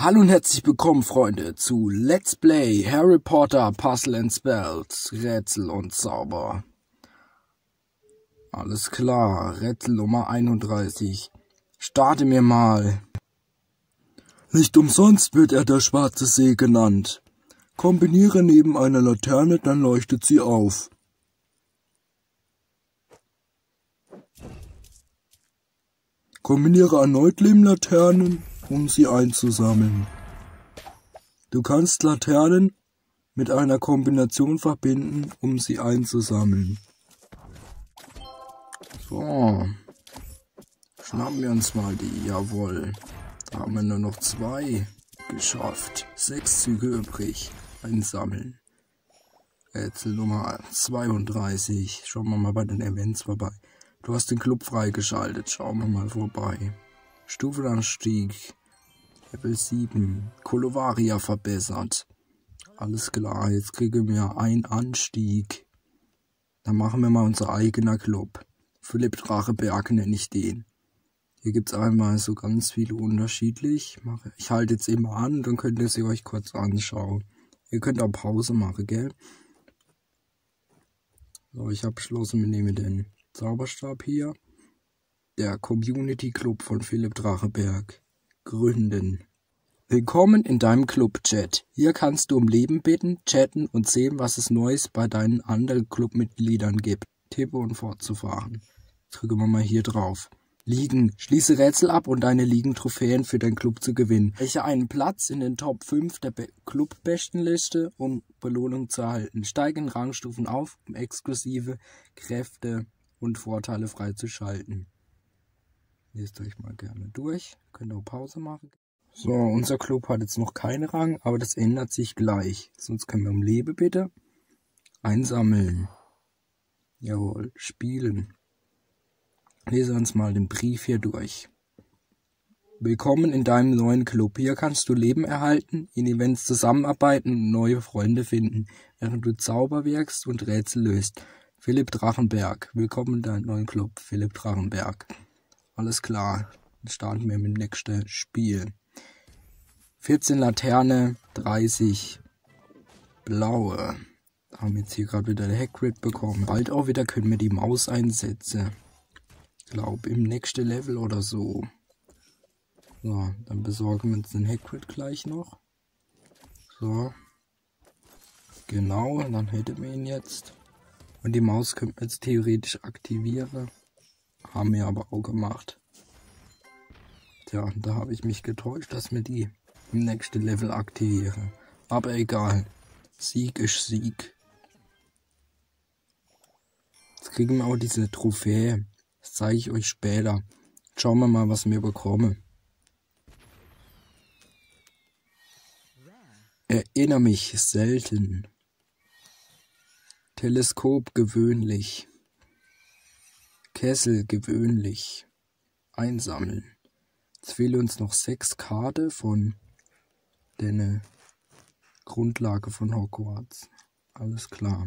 Hallo und herzlich willkommen, Freunde, zu Let's Play Harry Potter Puzzle and Spells, Rätsel und Zauber. Alles klar, Rätsel Nummer 31. Starte mir mal. Nicht umsonst wird er der Schwarze See genannt. Kombiniere neben einer Laterne, dann leuchtet sie auf. Kombiniere erneut Lehmlaternen, um sie einzusammeln. Du kannst Laternen mit einer Kombination verbinden, um sie einzusammeln. So. Schnappen wir uns mal die. Jawohl. Da haben wir nur noch 2 geschafft. 6 Züge übrig. Einsammeln. Rätsel Nummer 32. Schauen wir mal bei den Events vorbei. Du hast den Club freigeschaltet. Schauen wir mal vorbei. Stufenanstieg. Level 7. Colovaria verbessert. Alles klar, jetzt kriegen wir einen Anstieg. Dann machen wir mal unser eigener Club. Philipp Dracheberg nenne ich den. Hier gibt es einmal so ganz viele unterschiedlich. Ich halte jetzt immer an, dann könnt ihr sie euch kurz anschauen. Ihr könnt auch Pause machen, gell? So, ich habe beschlossen, wir nehmen den Zauberstab hier. Der Community Club von Philipp Dracheberg. Gründen. Willkommen in deinem Club-Chat. Hier kannst du um Leben bitten, chatten und sehen, was es Neues bei deinen anderen Clubmitgliedern gibt. Tippe und fortzufahren. Drücke mal hier drauf. Ligen. Schließe Rätsel ab und deine Ligen-Trophäen für deinen Club zu gewinnen. Welche einen Platz in den Top 5 der Club-Bestenliste, um Belohnung zu erhalten. Steige in Rangstufen auf, um exklusive Kräfte und Vorteile freizuschalten. Lest euch mal gerne durch. Könnt auch Pause machen. So, unser Club hat jetzt noch keinen Rang, aber das ändert sich gleich. Sonst können wir um Lebe bitte. Einsammeln. Jawohl, spielen. Lese uns mal den Brief hier durch. Willkommen in deinem neuen Club. Hier kannst du Leben erhalten, in Events zusammenarbeiten und neue Freunde finden, während du Zauber wirkst und Rätsel löst. Philipp Drachenberg. Willkommen in deinem neuen Club, Philipp Drachenberg. Alles klar, dann starten wir mit dem nächsten Spiel. 14 Laterne, 30 blaue. Haben jetzt hier gerade wieder den Hagrid bekommen. Bald auch wieder können wir die Maus einsetzen. Ich glaube im nächsten Level oder so. So, dann besorgen wir uns den Hagrid gleich noch. So. Genau, dann hätten wir ihn jetzt. Und die Maus könnten wir jetzt theoretisch aktivieren. Haben wir aber auch gemacht. Tja, da habe ich mich getäuscht, dass wir die im nächsten Level aktivieren. Aber egal. Sieg ist Sieg. Jetzt kriegen wir auch diese Trophäe. Das zeige ich euch später. Schauen wir mal, was wir bekommen. Erinnere mich selten. Teleskop gewöhnlich. Kessel gewöhnlich. Einsammeln. Jetzt fehlen uns noch 6 Karten von der Grundlage von Hogwarts. Alles klar.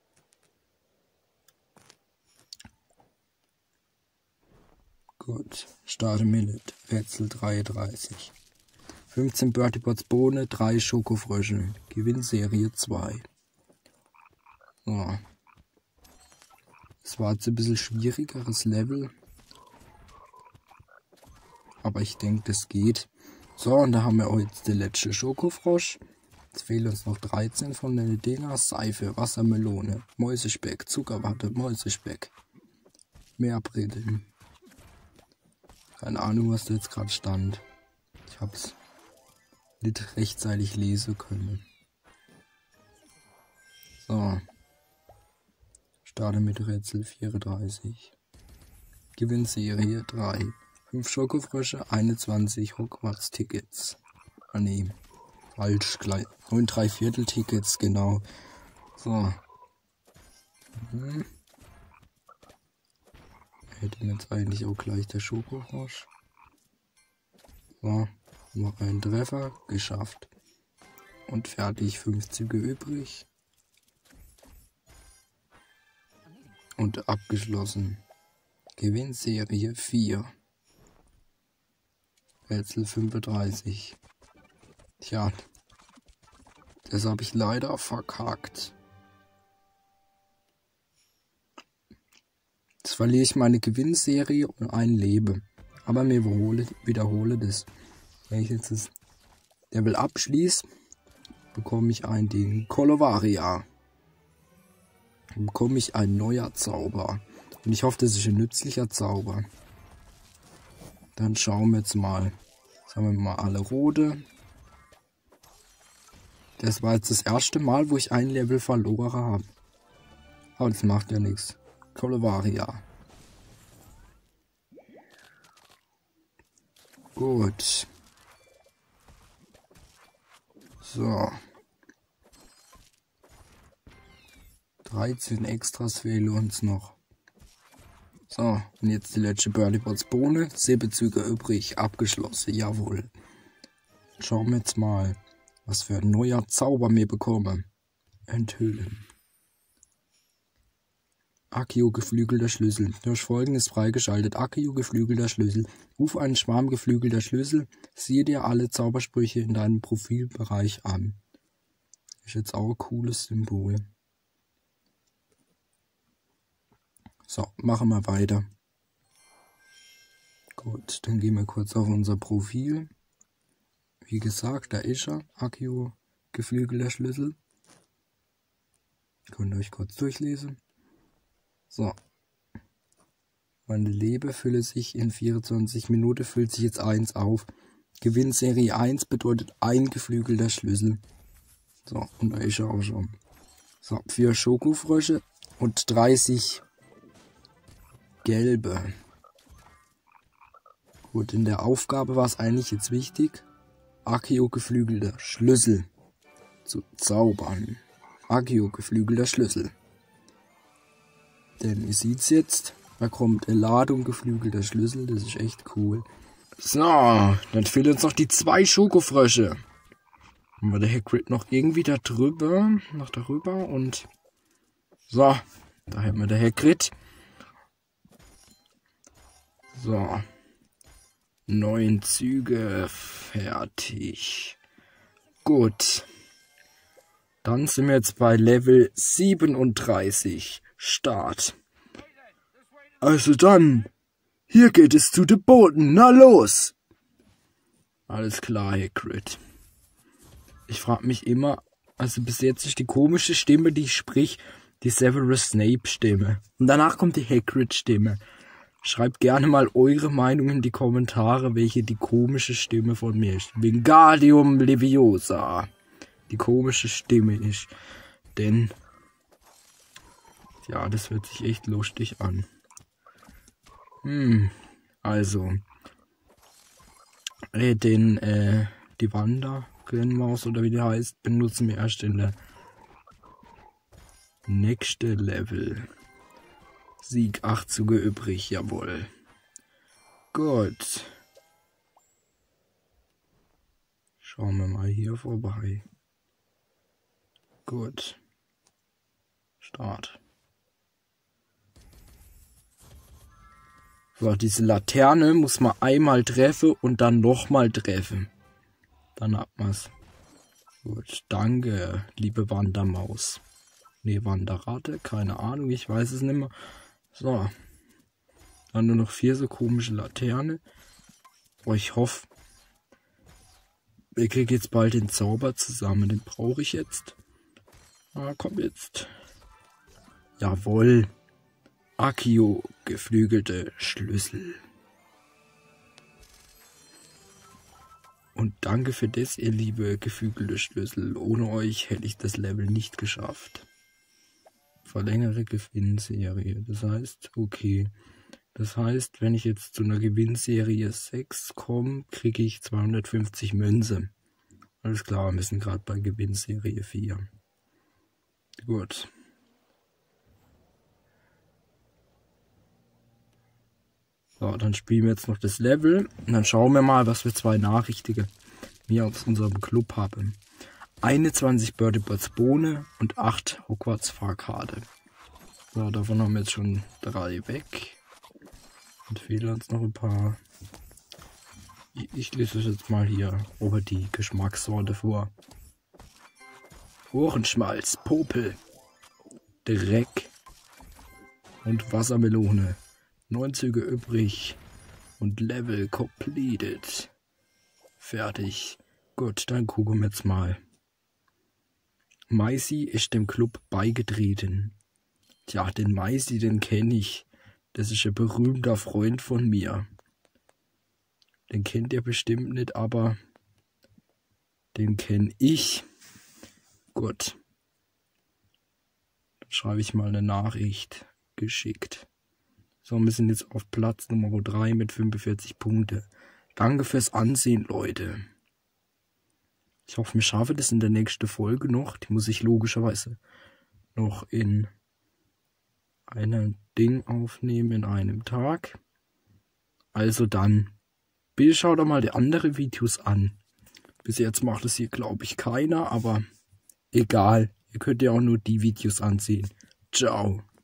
Gut, starte mit Rätsel 33. 15 Bertie Bots Bohne, 3 Schokofrösche. Gewinnserie 2. So. Es war jetzt ein bisschen schwierigeres Level. Aber ich denke, das geht. So, und da haben wir auch jetzt den letzten Schokofrosch. Jetzt fehlen uns noch 13 von den Dinger. Seife, Wassermelone, Mäusespeck, Zuckerwatte, Mäusespeck. Meerbrillen. Keine Ahnung, was da jetzt gerade stand. Ich hab's nicht rechtzeitig lesen können. So. Starte mit Rätsel 34. Gewinnserie 3. 5 Schokofrösche, 21 Hogwarts-Tickets. Ah ne, falsch, gleich. 9 3/4 Tickets, genau. So. Hätte mir jetzt eigentlich auch gleich der Schokofrosch. So, noch einen Treffer, geschafft. Und fertig, 5 Züge übrig. Und abgeschlossen. Gewinnserie 4. Rätsel 35. Tja, das habe ich leider verkackt. Jetzt verliere ich meine Gewinnserie und ein Leben. Aber mir wiederhole das. Wenn ich jetzt das Level abschließe, bekomme ich ein Ding. Colovaria. Dann bekomme ich ein neuer Zauber. Und ich hoffe, das ist ein nützlicher Zauber. Dann schauen wir jetzt mal. Sagen wir mal alle rote. Das war jetzt das erste Mal, wo ich ein Level verloren habe. Aber das macht ja nichts. Colovaria. Gut. So. 13 Extras fehlen uns noch. So, und jetzt die letzte Birdie Bots Bohne. 7 Züge übrig, abgeschlossen, jawohl. Schauen wir jetzt mal, was für ein neuer Zauber wir bekommen. Enthüllen. Accio geflügelter Schlüssel. Durch Folgendes freigeschaltet. Accio geflügelter Schlüssel. Ruf einen Schwarm geflügelter Schlüssel. Siehe dir alle Zaubersprüche in deinem Profilbereich an. Ist jetzt auch ein cooles Symbol. So, machen wir weiter. Gut, dann gehen wir kurz auf unser Profil. Wie gesagt, da ist er. Accio geflügelter Schlüssel. Könnt ihr euch kurz durchlesen. So. Meine Leben fülle sich in 24 Minuten, füllt sich jetzt 1 auf. Gewinnserie 1 bedeutet ein geflügelter Schlüssel. So, und da ist er auch schon. So, 4 Schokofrösche und 30 gelbe. Gut, in der Aufgabe war es eigentlich jetzt wichtig, Accio geflügelter Schlüssel zu zaubern. Accio geflügelter Schlüssel. Denn ihr seht's jetzt, da kommt eine Ladung geflügelter Schlüssel, das ist echt cool. So, dann fehlen uns noch die 2 Schokofrösche. Haben wir der Hagrid noch irgendwie da drüber, noch darüber und so, da haben wir der Hagrid. So, 9 Züge fertig. Gut, dann sind wir jetzt bei Level 37. Start. Also dann, hier geht es zu den Booten, na los! Alles klar, Hagrid. Ich frage mich immer, also bis jetzt ist die komische Stimme, die ich sprich, die Severus Snape Stimme. Und danach kommt die Hagrid Stimme. Schreibt gerne mal eure Meinung in die Kommentare, welche die komische Stimme von mir ist. Wingardium Leviosa. Die komische Stimme ist. Denn ja, das hört sich echt lustig an. Also. Die Wanderrennmaus oder wie die heißt, benutzen wir erst in der nächsten Level. Sieg 8 Züge übrig, jawohl. Gut. Schauen wir mal hier vorbei. Gut. Start. So, diese Laterne muss man einmal treffen und dann nochmal treffen. Dann hat man's. Gut, danke, liebe Wandermaus. Ne, Wanderratte, keine Ahnung, ich weiß es nicht mehr. So. Dann nur noch 4 so komische Laterne. Oh, ich hoffe, wir kriegen jetzt bald den Zauber zusammen. Den brauche ich jetzt. Ah, komm jetzt. Jawohl. Accio geflügelte Schlüssel. Und danke für das, ihr liebe geflügelte Schlüssel. Ohne euch hätte ich das Level nicht geschafft. Verlängere Gewinnserie. Das heißt, okay. Das heißt, wenn ich jetzt zu einer Gewinnserie 6 komme, kriege ich 250 Münze. Alles klar, wir sind gerade bei Gewinnserie 4. Gut. So, dann spielen wir jetzt noch das Level und dann schauen wir mal, was für 2 Nachrichtige wir aus unserem Club haben. 21 Birdie Bots Bohne und 8 Hogwarts Fahrkarte. So, davon haben wir jetzt schon 3 weg. Und fehlen uns noch ein paar. Ich lese es jetzt mal hier über die Geschmackssorte vor. Ohrenschmalz, Popel, Dreck und Wassermelone. 9 Züge übrig und Level completed. Fertig. Gut, dann gucken wir jetzt mal. Maisi ist dem Club beigetreten. Tja, den Maisi, den kenne ich. Das ist ein berühmter Freund von mir. Den kennt ihr bestimmt nicht, aber den kenne ich. Gut. Dann schreibe ich mal eine Nachricht. Geschickt. So, wir sind jetzt auf Platz Nummer 3 mit 45 Punkte. Danke fürs Ansehen, Leute. Ich hoffe, wir schaffen das in der nächsten Folge noch. Die muss ich logischerweise noch in einem Ding aufnehmen, in einem Tag. Also dann, bitte schaut doch mal die anderen Videos an. Bis jetzt macht es hier, glaube ich, keiner, aber egal. Ihr könnt ja auch nur die Videos ansehen. Ciao.